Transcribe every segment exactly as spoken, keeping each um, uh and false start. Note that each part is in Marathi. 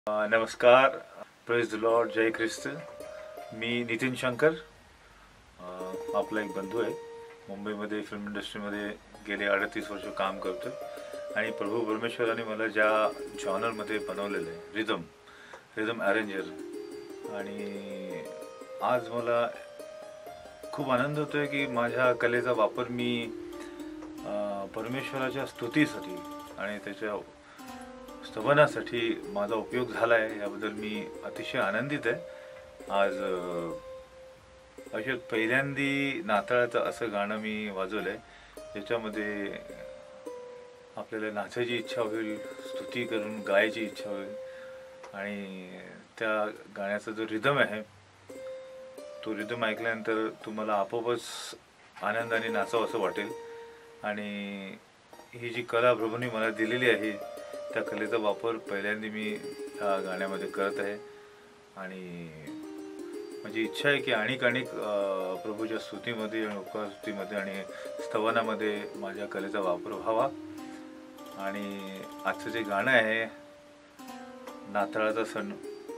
नमस्कार, प्रेज द लॉर्ड, जय ख्रिस्त. मी नितिन शंकर, आपला एक बंधू आहे. मुंबईमध्ये फिल्म इंडस्ट्रीमध्ये गेले अडतीस वर्ष काम करतो आणि प्रभू परमेश्वराने मला ज्या जॉनरमध्ये बनवलेलं आहे, रिदम रिदम अरेंजर, आणि आज मला खूप आनंद होतो आहे की माझ्या कलेचा वापर मी परमेश्वराच्या स्तुतीसाठी आणि त्याच्या स्तवनासाठी माझा उपयोग झाला आहे. याबद्दल मी अतिशय आनंदित आहे. आज अशा पहिल्यांदी नाताळाचं असं गाणं मी वाजवलं आहे ज्याच्यामध्ये आपल्याला नाचायची इच्छा होईल, स्तुती करून गायची इच्छा होईल, आणि त्या गाण्याचा जो रिदम आहे तो रिदम ऐकल्यानंतर तुम्हाला आपोआपच आनंदाने नाचावं असं वाटेल. आणि ही जी कला प्रभूंनी मला दिलेली आहे त्या कलेचा वापर पहिल्यांदा मी ह्या गाण्यामध्ये करत आहे. आणि माझी इच्छा आहे की अनेक अनेक प्रभूच्या स्तुतीमध्ये आणि उपकारस्तुतीमध्ये आणि स्तवनामध्ये माझ्या कलेचा वापर व्हावा. आणि आजचं जे गाणं आहे, नाताळाचा सण,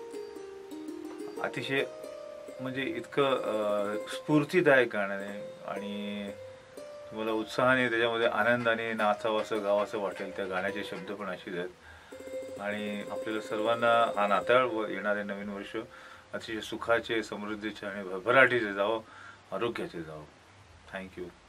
अतिशय म्हणजे इतकं स्फूर्तिदायक गाणं आहे आणि तुम्हाला उत्साहाने त्याच्यामध्ये आनंदाने नाचावं असं गावाचं वाटेल. त्या गाण्याचे शब्द पण असेच आहेत. आणि आपल्याला सर्वांना हा नाताळ व येणारे नवीन वर्ष अतिशय सुखाचे, समृद्धीचे आणि भरभराटीचे जावं, आरोग्याचे जावं. थँक्यू.